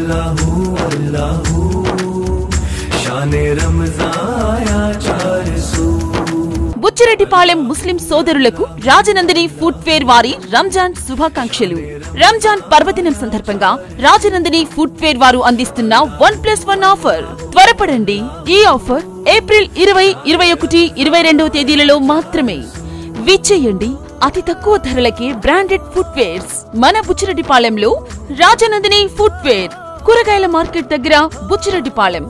బుచ్చిరెడ్డిపాళెం ముస్లిం సోదరులకు రాజనందిని ఫుట్వేర్ వారి రంజాన్ శుభాకాంక్షలు. రంజాన్ పర్వదినం సందర్భంగా రాజనందిని ఫుట్వేర్ వారు అందిస్తున్న 1+1 ఆఫర్. త్వరపడండి, ఈ ఆఫర్ ఏప్రిల్ 20, 21, 22 తేదీలలో మాత్రమే. విచ్చేయండి అతి తక్కువ ధరలకే బ్రాండెడ్ ఫుట్వేర్స్ మన బుచ్చిరెడ్డిపాళెంలో రాజనందిని ఫుట్వేర్, కూరగాయల మార్కెట్ దగ్గర, బుచ్చిరెడ్డిపాళెం.